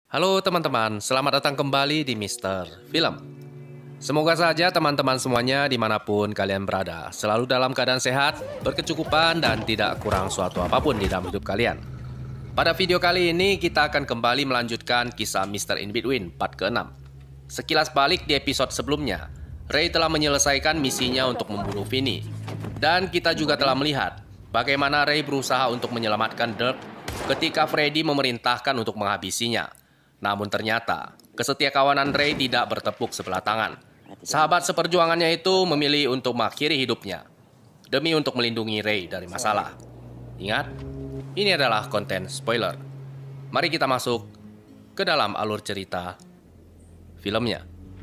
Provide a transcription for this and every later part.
Halo teman-teman, selamat datang kembali di Mister Film. Semoga saja teman-teman semuanya dimanapun kalian berada selalu dalam keadaan sehat, berkecukupan, dan tidak kurang suatu apapun di dalam hidup kalian. Pada video kali ini kita akan kembali melanjutkan kisah Mr. In Between part ke-6. Sekilas balik di episode sebelumnya, Ray telah menyelesaikan misinya untuk membunuh Vinny. Dan kita juga telah melihat bagaimana Ray berusaha untuk menyelamatkan Dirk ketika Freddy memerintahkan untuk menghabisinya. Namun ternyata, kesetiakawanan Ray tidak bertepuk sebelah tangan. Sahabat seperjuangannya itu memilih untuk mengakhiri hidupnya demi untuk melindungi Ray dari masalah. Ingat, ini adalah konten spoiler. Mari kita masuk ke dalam alur cerita filmnya.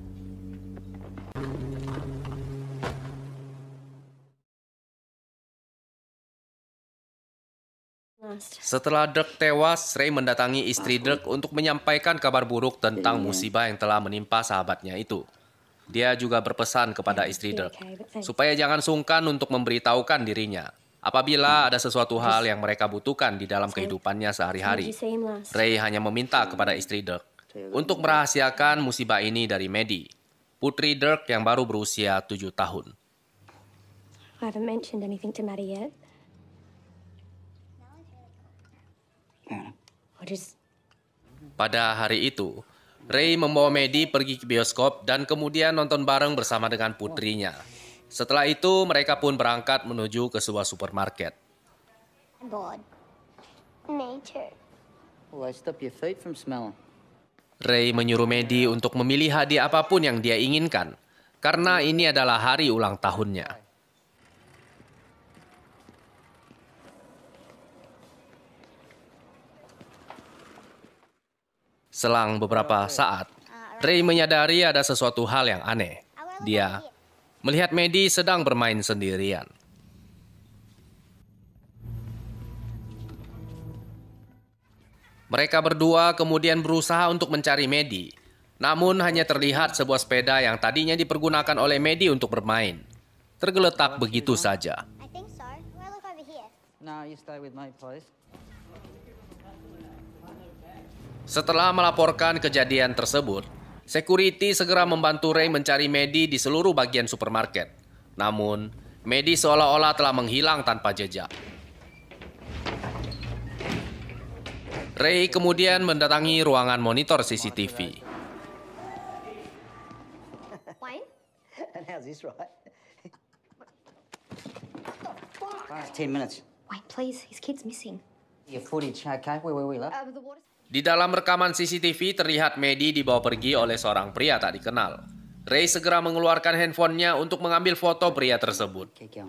Setelah Dirk tewas, Ray mendatangi istri Dirk untuk menyampaikan kabar buruk tentang musibah yang telah menimpa sahabatnya itu. Dia juga berpesan kepada istri Dirk supaya jangan sungkan untuk memberitahukan dirinya apabila ada sesuatu hal yang mereka butuhkan di dalam kehidupannya sehari-hari. Ray hanya meminta kepada istri Dirk untuk merahasiakan musibah ini dari Maddie, putri Dirk yang baru berusia 7 tahun. I haven't mentioned anything to Maddie yet. Pada hari itu, Ray membawa Maddie pergi ke bioskop dan kemudian nonton bareng bersama dengan putrinya. Setelah itu, mereka pun berangkat menuju ke sebuah supermarket. Ray menyuruh Maddie untuk memilih hadiah apapun yang dia inginkan, karena ini adalah hari ulang tahunnya. Selang beberapa saat, Ray menyadari ada sesuatu hal yang aneh. Dia melihat Maddie sedang bermain sendirian. Mereka berdua kemudian berusaha untuk mencari Maddie. Namun hanya terlihat sebuah sepeda yang tadinya dipergunakan oleh Maddie untuk bermain tergeletak begitu saja. Setelah melaporkan kejadian tersebut, security segera membantu Ray mencari Maddie di seluruh bagian supermarket. Namun, Maddie seolah-olah telah menghilang tanpa jejak. Ray kemudian mendatangi ruangan monitor CCTV. Wait, please, his kid's missing. Di dalam rekaman CCTV terlihat Maddie dibawa pergi oleh seorang pria tak dikenal. Ray segera mengeluarkan handphonenya untuk mengambil foto pria tersebut.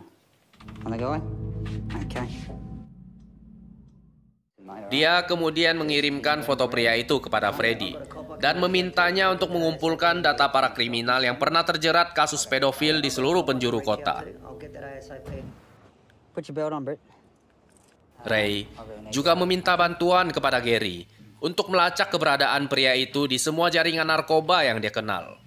Dia kemudian mengirimkan foto pria itu kepada Freddy dan memintanya untuk mengumpulkan data para kriminal yang pernah terjerat kasus pedofil di seluruh penjuru kota. Ray juga meminta bantuan kepada Gary untuk melacak keberadaan pria itu di semua jaringan narkoba yang dia kenal.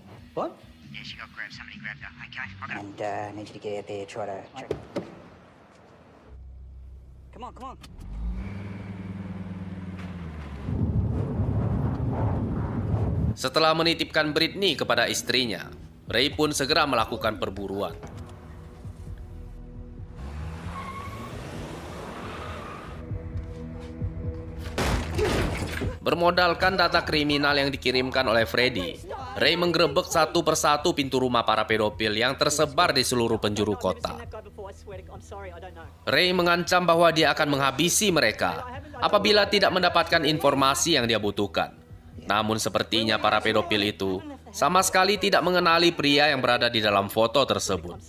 Setelah menitipkan Britney kepada istrinya, Ray pun segera melakukan perburuan. Bermodalkan data kriminal yang dikirimkan oleh Freddy, Ray menggerebek satu persatu pintu rumah para pedofil yang tersebar di seluruh penjuru kota. Ray mengancam bahwa dia akan menghabisi mereka apabila tidak mendapatkan informasi yang dia butuhkan. Namun sepertinya para pedofil itu sama sekali tidak mengenali pria yang berada di dalam foto tersebut.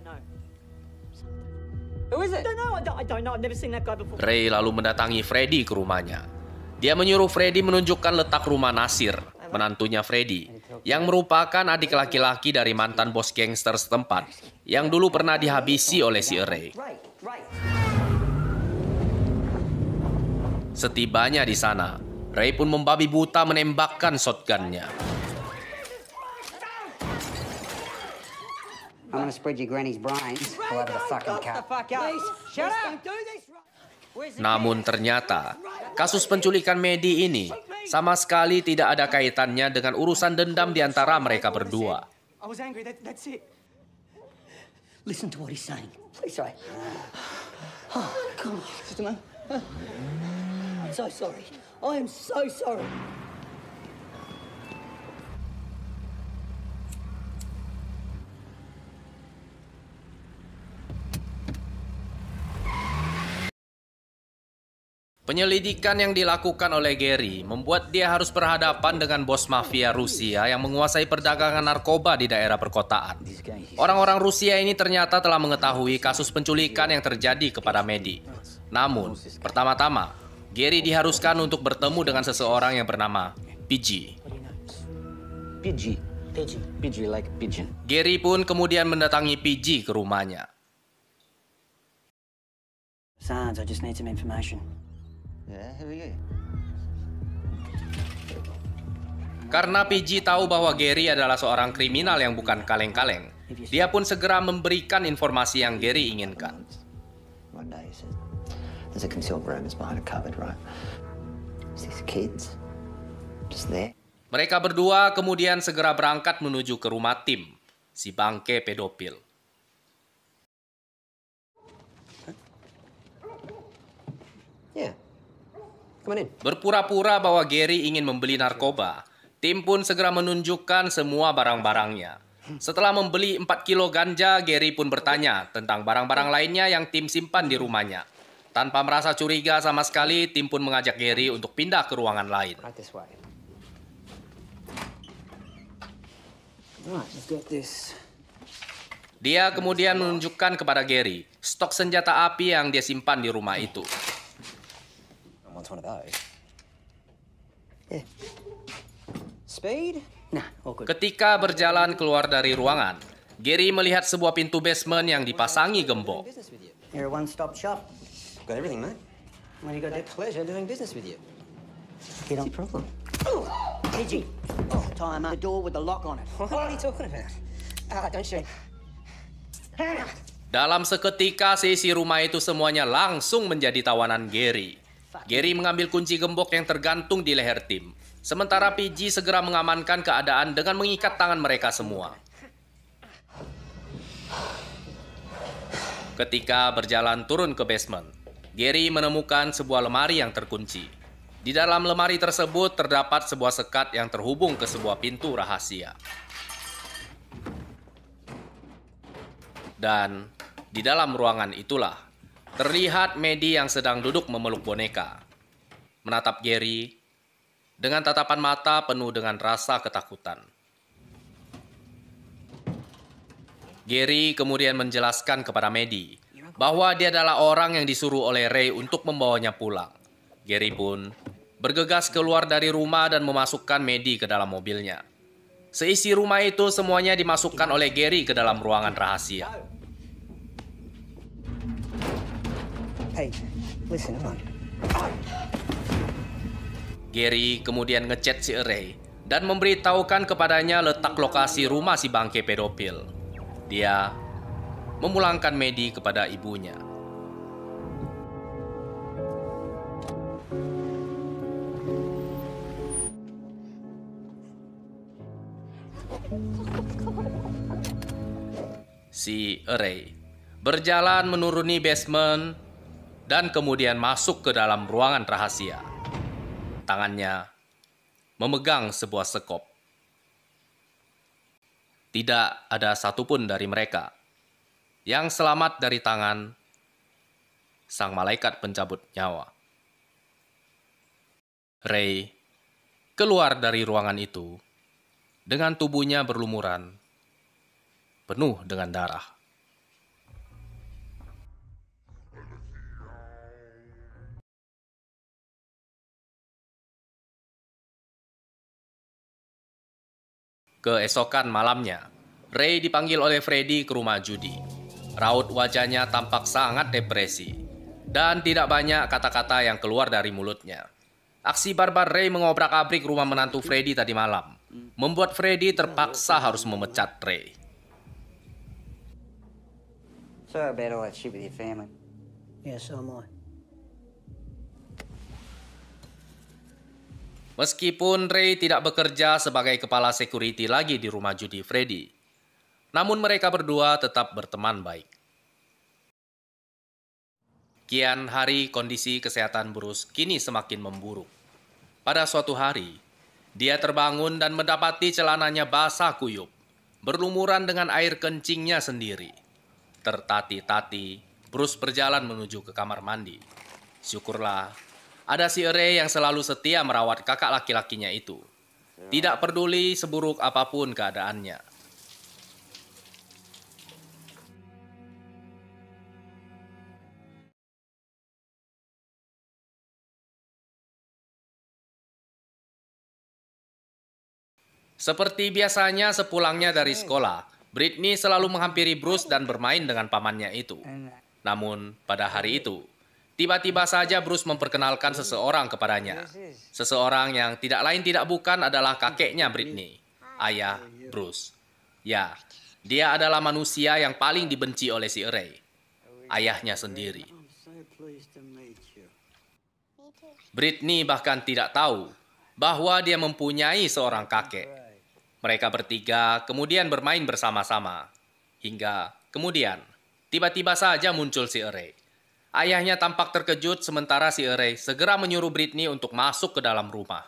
Ray lalu mendatangi Freddy ke rumahnya. Dia menyuruh Freddy menunjukkan letak rumah Nasir, menantunya Freddy, yang merupakan adik laki-laki dari mantan bos gangster setempat yang dulu pernah dihabisi oleh si Ray. Setibanya di sana, Ray pun membabi buta menembakkan shotgunnya. I'm gonna spread your granny's brains all over the fucking car. Namun ternyata, kasus penculikan Maddie ini sama sekali tidak ada kaitannya dengan urusan dendam di antara mereka berdua. I was angry, that's it. Listen to what he's saying. Please, Ray. Oh, come on, Sister Mo. I'm so sorry. I am so sorry. Penyelidikan yang dilakukan oleh Gary membuat dia harus berhadapan dengan bos mafia Rusia yang menguasai perdagangan narkoba di daerah perkotaan. Orang-orang Rusia ini ternyata telah mengetahui kasus penculikan yang terjadi kepada Maddie. Namun, pertama-tama, Gary diharuskan untuk bertemu dengan seseorang yang bernama PG. PG like pigeon. Gary pun kemudian mendatangi PG ke rumahnya. Sarge, I just need some information. Yeah, who are you? Karena PG tahu bahwa Gary adalah seorang kriminal yang bukan kaleng-kaleng, dia pun segera memberikan informasi yang Gary inginkan. One day he says, there's a concealed room, it's behind a cupboard, right? Is these kids? Just there? Mereka berdua kemudian segera berangkat menuju ke rumah Tim, si bangke pedofil. Yeah. Come on in. Berpura-pura bahwa Gary ingin membeli narkoba, Tim pun segera menunjukkan semua barang-barangnya. Setelah membeli 4 kilo ganja, Gary pun bertanya tentang barang-barang lainnya yang Tim simpan di rumahnya. Tanpa merasa curiga sama sekali, Tim pun mengajak Gary untuk pindah ke ruangan lain. Right this way. Right, we've got this. Dia kemudian menunjukkan kepada Gary stok senjata api yang dia simpan di rumah itu. I want one of those. Yeah. Speed? Nah, all good. Ketika berjalan keluar dari ruangan, Gary melihat sebuah pintu basement yang dipasangi gembok. Business with you. You're a one-stop shop. Got everything, mate. When you got that Pleasure doing business with you. get on. What's your problem? PG. Time up. The door with the lock on it. What are you talking about? Don't shoot. Dalam seketika, seisi rumah itu semuanya langsung menjadi tawanan Gary. Gary mengambil kunci gembok yang tergantung di leher Tim. Sementara PG segera mengamankan keadaan dengan mengikat tangan mereka semua. Ketika berjalan turun ke basement, Gary menemukan sebuah lemari yang terkunci. Di dalam lemari tersebut terdapat sebuah sekat yang terhubung ke sebuah pintu rahasia. Dan di dalam ruangan itulah terlihat Maddie yang sedang duduk memeluk boneka, menatap Gary dengan tatapan mata penuh dengan rasa ketakutan. Gary kemudian menjelaskan kepada Maddie bahwa dia adalah orang yang disuruh oleh Ray untuk membawanya pulang. Gary pun bergegas keluar dari rumah dan memasukkan Maddie ke dalam mobilnya. Seisi rumah itu semuanya dimasukkan oleh Gary ke dalam ruangan rahasia. Hey, listen, come on. Gary kemudian ngechat si Ray dan memberitahukan kepadanya letak lokasi rumah si bangke pedofil. Dia memulangkan Maddie kepada ibunya. Si Ray berjalan menuruni basement dan kemudian masuk ke dalam ruangan rahasia. Tangannya memegang sebuah sekop. Tidak ada satupun dari mereka yang selamat dari tangan sang malaikat pencabut nyawa. Ray keluar dari ruangan itu dengan tubuhnya berlumuran, penuh dengan darah. Keesokan malamnya, Ray dipanggil oleh Freddy ke rumah judi. Raut wajahnya tampak sangat depresi, dan tidak banyak kata-kata yang keluar dari mulutnya. Aksi barbar Ray mengobrak-abrik rumah menantu Freddy tadi malam, membuat Freddy terpaksa harus memecat Ray. Sorry about all that shit with your family. Yeah, so am I. Meskipun Ray tidak bekerja sebagai kepala security lagi di rumah judi Freddy, namun mereka berdua tetap berteman baik. Kian hari kondisi kesehatan Bruce kini semakin memburuk. Pada suatu hari, dia terbangun dan mendapati celananya basah kuyup, berlumuran dengan air kencingnya sendiri. Tertati-tati, Bruce berjalan menuju ke kamar mandi. Syukurlah, ada si Ray yang selalu setia merawat kakak laki-lakinya itu. Tidak peduli seburuk apapun keadaannya. Seperti biasanya sepulangnya dari sekolah, Britney selalu menghampiri Bruce dan bermain dengan pamannya itu. Namun, pada hari itu, tiba-tiba saja Bruce memperkenalkan seseorang kepadanya. Seseorang yang tidak lain tidak bukan adalah kakeknya Britney, ayah Bruce. Ya, dia adalah manusia yang paling dibenci oleh si Ray, ayahnya sendiri. Britney bahkan tidak tahu bahwa dia mempunyai seorang kakek. Mereka bertiga kemudian bermain bersama-sama. Hingga kemudian, tiba-tiba saja muncul si Ray. Ayahnya tampak terkejut sementara si Ray segera menyuruh Britney untuk masuk ke dalam rumah.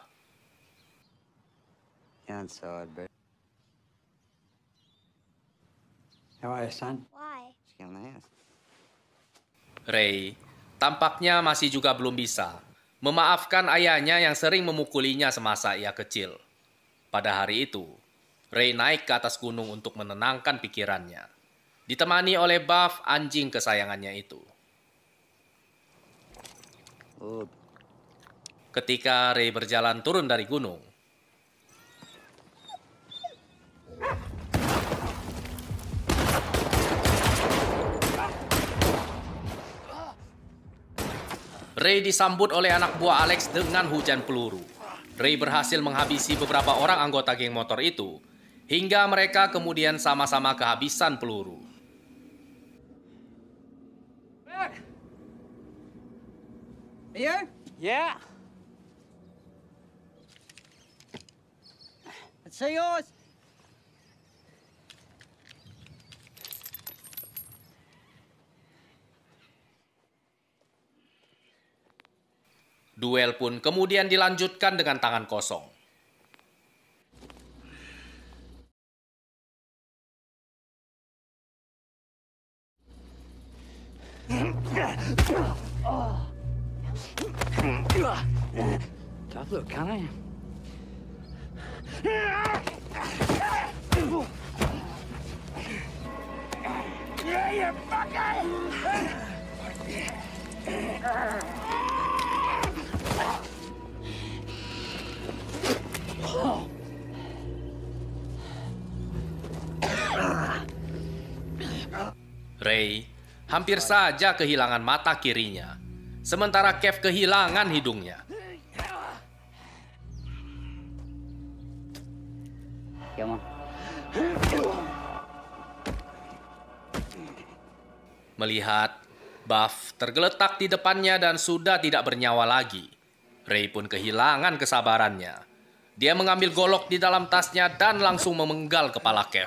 Ray tampaknya masih juga belum bisa memaafkan ayahnya yang sering memukulinya semasa ia kecil. Pada hari itu, Ray naik ke atas gunung untuk menenangkan pikirannya, ditemani oleh Buff, anjing kesayangannya itu. Ketika Ray berjalan turun dari gunung, Ray disambut oleh anak buah Alex dengan hujan peluru. Ray berhasil menghabisi beberapa orang anggota geng motor itu, hingga mereka kemudian sama-sama kehabisan peluru. You? Yeah. Let's see yours. Duel pun kemudian dilanjutkan dengan tangan kosong. Tough look, can I? Ray hampir saja kehilangan mata kirinya, sementara Kev kehilangan hidungnya. Come on. Melihat Buff tergeletak di depannya dan sudah tidak bernyawa lagi, Ray pun kehilangan kesabarannya. Dia mengambil golok di dalam tasnya dan langsung memenggal kepala Kev.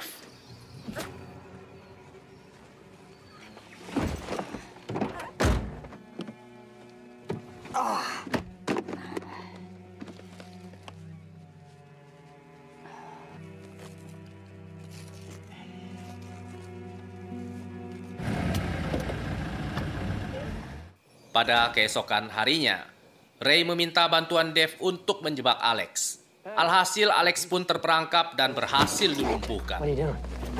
Pada keesokan harinya, Ray meminta bantuan Dave untuk menjebak Alex. Alhasil Alex pun terperangkap dan berhasil dilumpuhkan. What are you doing?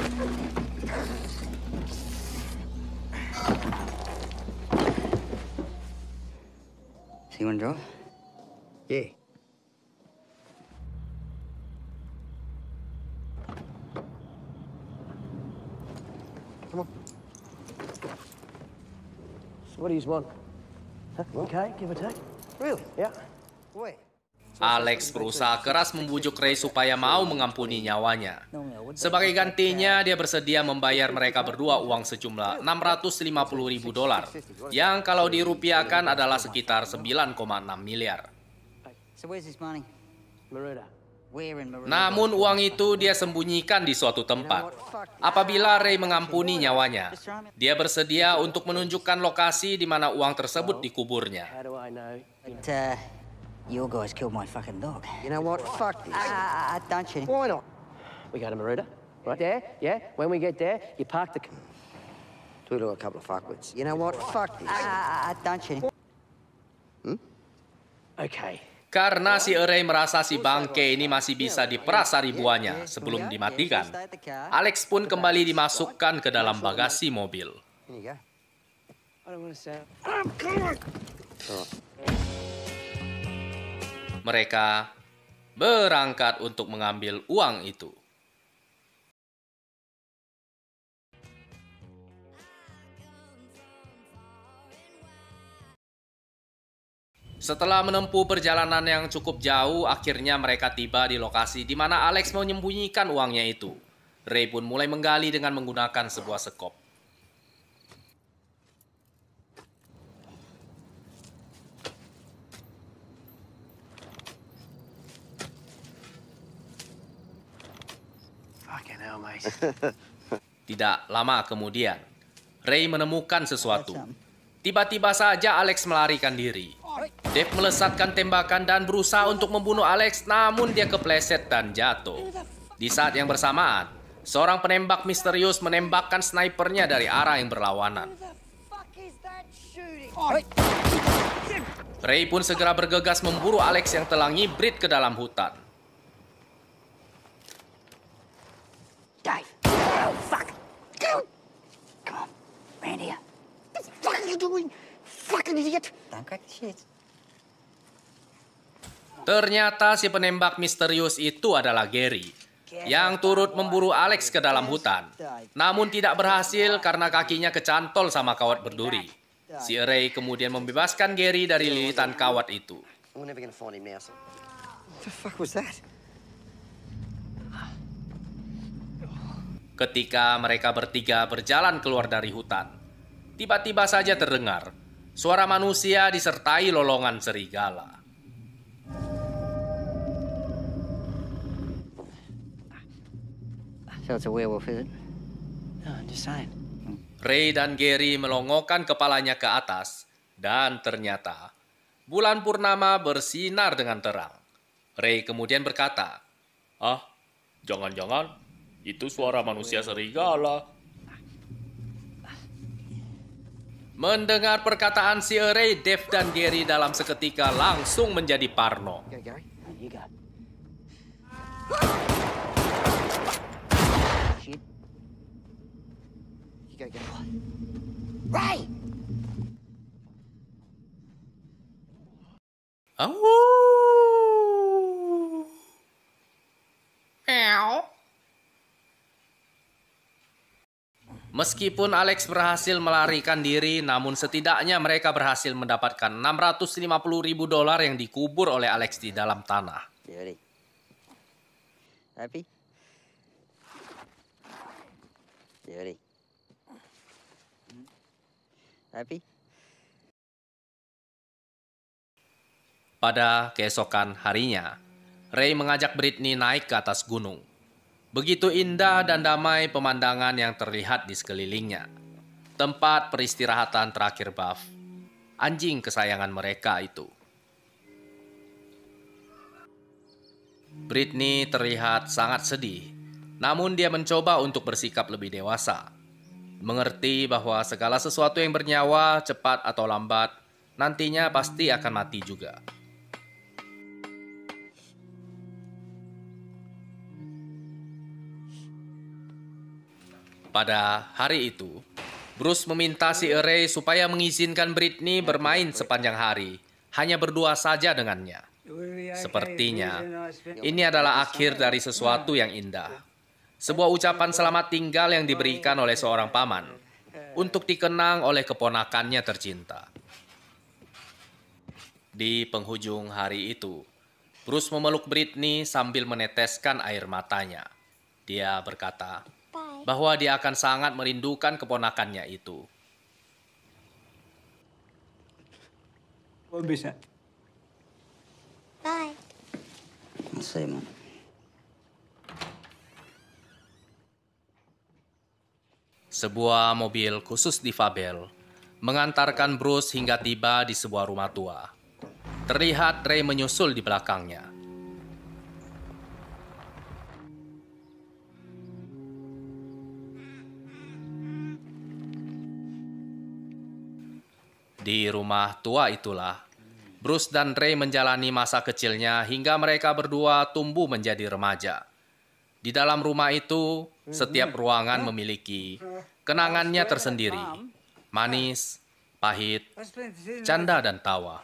So you want to drive? Yeah. Come on. So what do you want? Huh? Okay, give or take. Really? Yeah. Wait. Alex berusaha keras membujuk Ray supaya mau mengampuni nyawanya. Sebagai gantinya, dia bersedia membayar mereka berdua uang sejumlah $650.000, yang kalau dirupiahkan adalah sekitar 9,6 miliar. So where's this money? Maruda. We're in Maroon. Namun uang itu dia sembunyikan di suatu tempat. Apabila Ray mengampuni nyawanya, dia bersedia untuk menunjukkan lokasi di mana uang tersebut dikuburnya. How do I know? But, your guys killed my fucking dog. You know what? Fuck this. Don't you? Why not? We go to Maruda. Right there, yeah? When we get there, you park the... Talk to a couple of fuckwits. You know what? Fuck this. Don't you? Okay. Karena si Ray merasa si bangke ini masih bisa diperas ribuannya sebelum dimatikan, Alex pun kembali dimasukkan ke dalam bagasi mobil. Here you go. I don't want to sound... Mereka berangkat untuk mengambil uang itu. Setelah menempuh perjalanan yang cukup jauh, akhirnya mereka tiba di lokasi di mana Alex menyembunyikan uangnya itu. Ray pun mulai menggali dengan menggunakan sebuah sekop. Fucking hell, mate. Tidak lama kemudian, Ray menemukan sesuatu. Tiba-tiba saja Alex melarikan diri. Dave melesatkan tembakan dan berusaha untuk membunuh Alex, namun dia kepleset dan jatuh. Di saat yang bersamaan, seorang penembak misterius menembakkan snipernya dari arah yang berlawanan. Ray pun segera bergegas memburu Alex yang telah ngibrit ke dalam hutan. Dave. Oh, fuck. Go. Come on. Round here. What the fuck are you doing? Fucking idiot. Don't crack the shit. Ternyata si penembak misterius itu adalah Gary, yang turut memburu Alex ke dalam hutan. Namun tidak berhasil karena kakinya kecantol sama kawat berduri. Si Ray kemudian membebaskan Gary dari lilitan kawat itu. We're never gonna find him now, son. What the fuck was that? Ketika mereka bertiga berjalan keluar dari hutan, tiba-tiba saja terdengar suara manusia disertai lolongan serigala. So it's a werewolf, is it? No, I'm just saying. Ray dan Gary melongokkan kepalanya ke atas, dan ternyata bulan purnama bersinar dengan terang. Ray kemudian berkata, "Ah, jangan-jangan itu suara manusia serigala." Mendengar perkataan si Ray, Dave dan Gary dalam seketika langsung menjadi parno. Go, Gary. You go. Shit. You go, Gary. Ray! Au. Meow. Meskipun Alex berhasil melarikan diri, namun setidaknya mereka berhasil mendapatkan $650.000 yang dikubur oleh Alex di dalam tanah. You ready? Happy? You ready? Happy? Pada keesokan harinya, Ray mengajak Britney naik ke atas gunung. Begitu indah dan damai pemandangan yang terlihat di sekelilingnya. Tempat peristirahatan terakhir Buff, anjing kesayangan mereka itu. Britney terlihat sangat sedih, namun dia mencoba untuk bersikap lebih dewasa. Mengerti bahwa segala sesuatu yang bernyawa, cepat atau lambat, nantinya pasti akan mati juga. Pada hari itu, Bruce meminta si Ray supaya mengizinkan Britney bermain sepanjang hari, hanya berdua saja dengannya. Sepertinya, ini adalah akhir dari sesuatu yang indah. Sebuah ucapan selamat tinggal yang diberikan oleh seorang paman, untuk dikenang oleh keponakannya tercinta. Di penghujung hari itu, Bruce memeluk Britney sambil meneteskan air matanya. Dia berkata bahwa dia akan sangat merindukan keponakannya itu. What is that? Bye. I'll see, Mum. Sebuah mobil khusus difabel mengantarkan Bruce hingga tiba di sebuah rumah tua. Terlihat Ray menyusul di belakangnya. Di rumah tua itulah, Bruce dan Ray menjalani masa kecilnya hingga mereka berdua tumbuh menjadi remaja. Di dalam rumah itu, setiap ruangan memiliki kenangannya tersendiri. Manis, pahit, canda dan tawa.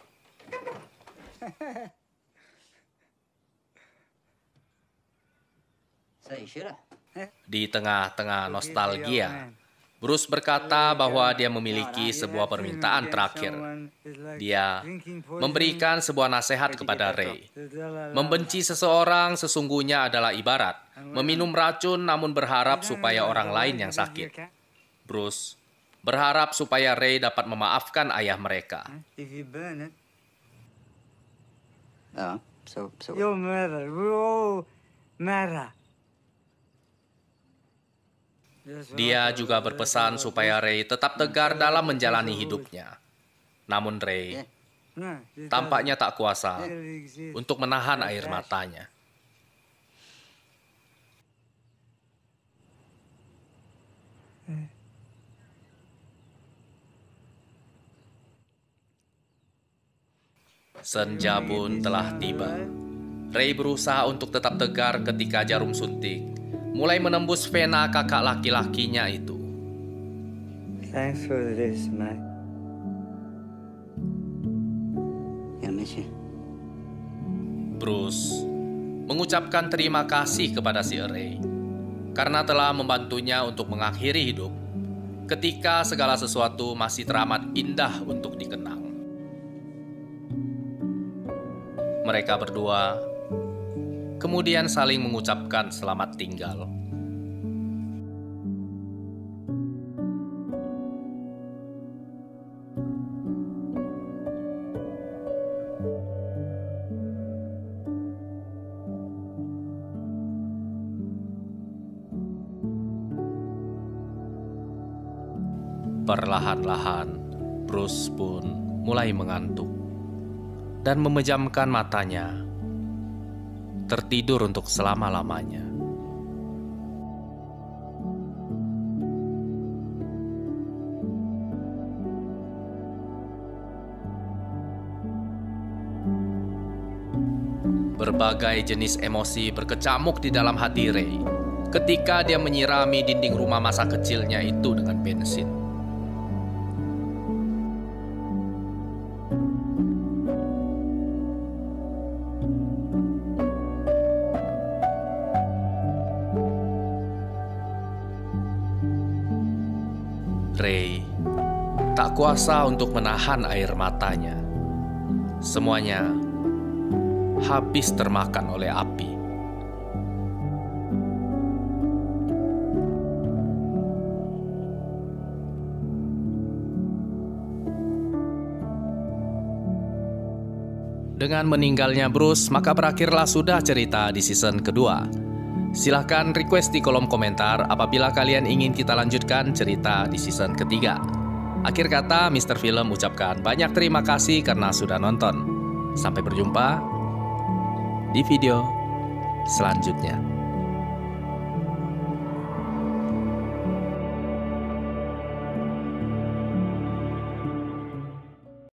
Di tengah-tengah nostalgia, Bruce berkata bahwa dia memiliki sebuah permintaan terakhir. Dia memberikan sebuah nasihat kepada Ray. Membenci seseorang sesungguhnya adalah ibarat meminum racun namun berharap supaya orang lain yang sakit. Bruce berharap supaya Ray dapat memaafkan ayah mereka. You're murder. We're all murder. Dia juga berpesan supaya Ray tetap tegar dalam menjalani hidupnya. Namun Ray tampaknya tak kuasa untuk menahan air matanya. Senja pun telah tiba. Ray berusaha untuk tetap tegar ketika jarum suntik mulai menembus vena kakak laki-lakinya itu. Thanks for this, mate. Gonna miss you. Bruce mengucapkan terima kasih kepada si Ray karena telah membantunya untuk mengakhiri hidup ketika segala sesuatu masih teramat indah untuk dikenang. Mereka berdua kemudian saling mengucapkan selamat tinggal. Perlahan-lahan, Bruce pun mulai mengantuk dan memejamkan matanya, tertidur untuk selama-lamanya. Berbagai jenis emosi berkecamuk di dalam hati Ray ketika dia menyirami dinding rumah masa kecilnya itu dengan bensin. Ray tak kuasa untuk menahan air matanya. Semuanya habis termakan oleh api. Dengan meninggalnya Bruce, maka berakhirlah sudah cerita di season kedua. Silahkan request di kolom komentar apabila kalian ingin kita lanjutkan cerita di season ketiga. Akhir kata, Mr. Film ucapkan banyak terima kasih karena sudah nonton. Sampai berjumpa di video selanjutnya.